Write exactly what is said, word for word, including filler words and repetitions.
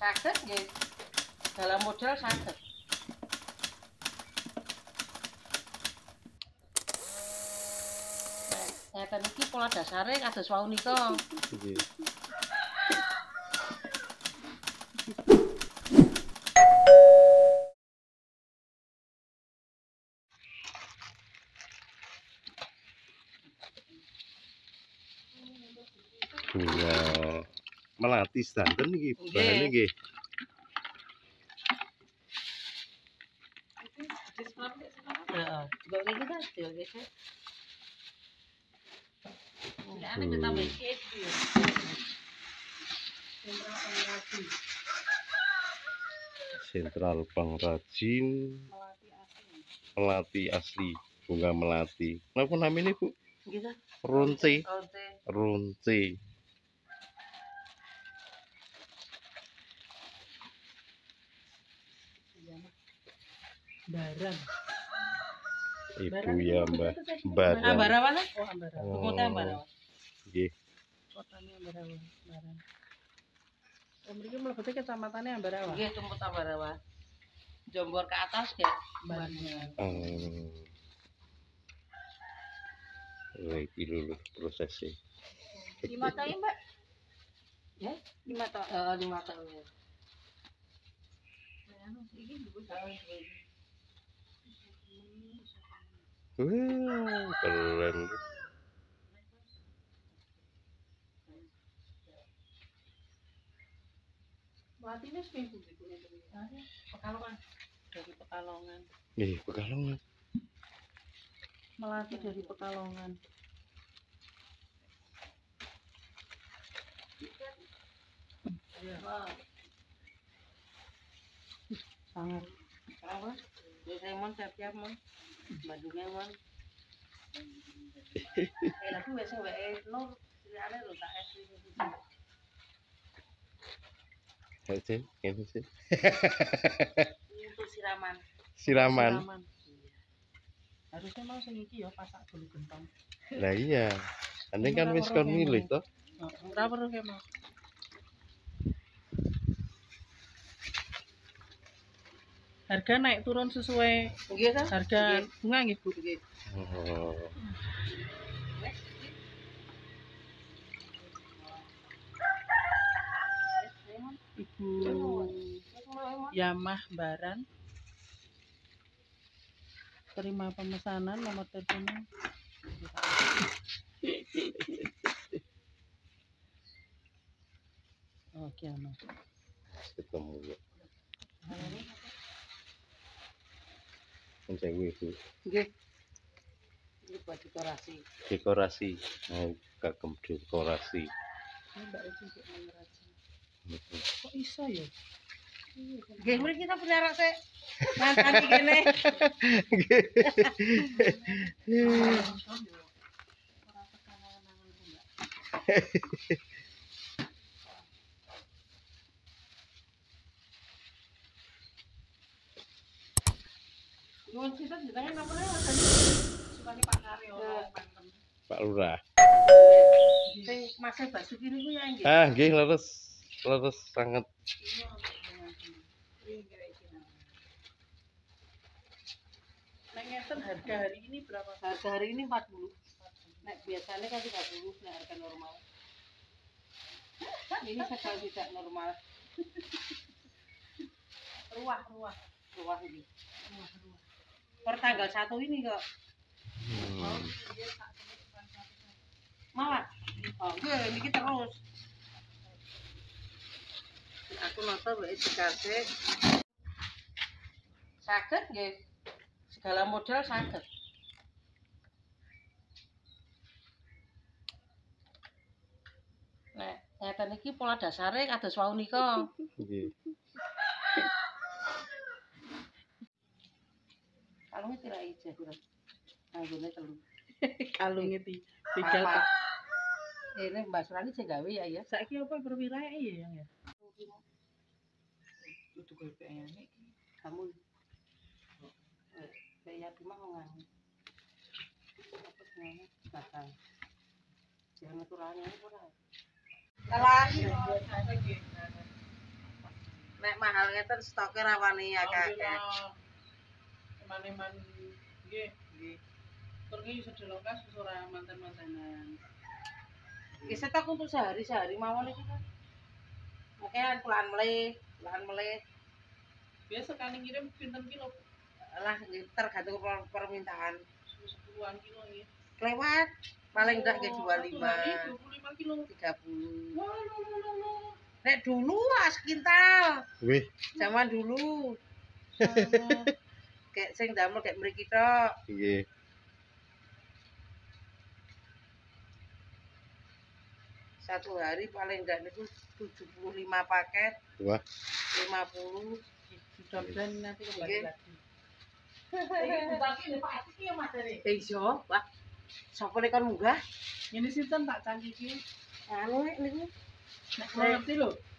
Saged nggih. Dalam modal saged. Ngeten iki pola dasare kados wau nika. Nggih. Bunga melati sedanten iki bahane nggih. Heeh, juga iki ta, yo iki. Nek ana tambah iki iki. Sentral pengrajin melati asli, bunga melati. Napa namanya Bu? Nggih ta? Ronce. Ronce. Ronce. Barang. Ibu ya Mbah. Barang. Ambarawa lah. Oh, Oh. Ambarawa. Kota Ambarawa. Nggih. Kotane Ambarawa. Barang. Oh, mriki mlebete kecamatane Ambarawa. Nggih, Tumput Ambarawa. Jombor ke atas kayak Banjar. Hmm. Wah, iki lho prosesnya. Lima tahun, Mbak? Ya, lima tahun. Heeh, lima tahun. Wah, keren. Melatihnya seminggu gitu. Pekalongan. Dari Pekalongan. Nggih, Pekalongan. Melatih dari Pekalongan. Iya. Sangat. Apa? Ya saya mon siap-siap mon. Badungnya mon. Eh lagi wes wae nur sirane lho tak es iki. Hasil, ini sih. Untuk siraman. Siraman. Siraman. Harusnya mau sing iki ya pasak dulu gentong. Lah iya. Ane kan wis kon milih to. Ora perlu ke mau. Harga naik turun sesuai harga bunga nggih Bu. Oh. Ibu Yamah Baran. Terima pemesanan nomor teleponnya. Oke, Mas. Ketemu ya. Mencari Bu. Nggih. Ini buat dekorasi. Dekorasi. Mau kagem dekorasi. Ini Mbak Eci juga mengerasi. Kok iso ya? Nggih, mriki kita pelihara sik. Mantan iki kene. Nggih. Nuwun sinten jenengan napa nih Mas? Sukane Pak Karyo Banten. Pak Lurah. Sing Mas Basuki niku ya nggih. Ah, nggih leres. Leres sangat. Nek ngeten harga hari ini berapa? Harga hari ini empat puluh. Nek biasanya kan tiga puluh nek harga normal. Ini sedang tidak normal. Ruah, ruah. Ruah ini. Ruah, ruah. Per tanggal satu ini kok. Hmm. Mawar. Oh, nggih, niki terus. Aku nonton wae dikasih. Saged nggih. Segala modal saged. Nek ngeten iki pola dasare kados wau nika. Nggih. Kalunge tirai jaguran. Anggone telu. Kalunge ti tinggal Pak. Ini Mbak Surani sing gawe ya ya. Saiki apa perwirae ya ya. Kudu gawe peyane iki. Kamu. Eh, peya cuma ngomong. Apa ngene? Batang. Jangan turane ora. Kalah. Nek mahal ngeten stoke rawani akeh-akeh. Eman-eman nggih, nggih. Pergi sedelokas wis ora manten-mantenan. Iki stok untuk sehari-sehari mawon iki kan. Okean pulaan melih, pulaan melih. Biasa sekali ngirim pinten kilo? Lah tergantung per- permintaan. sepuluhan kilo nggih. Kelewat. Paling ndak nggih dua puluh lima. dua puluh lima kilo. tiga puluh. Wah, lo lo lo lo. Nek dulu as kintal. Wih, Zaman dulu. Sama. Kayak sing damel kayak mriki tok. nggih. Satu hari paling ndak niku tujuh puluh lima paket, Wah, lima puluh. Sudah dan nanti kembali Nggih. lagi. Iki bagi nek Pak iki ya Mas Dere. Eh iso, Pak. Sapa nek kon munggah? Ini sinten tak canggih iki. Anu nek niku. Nek ngerti lho.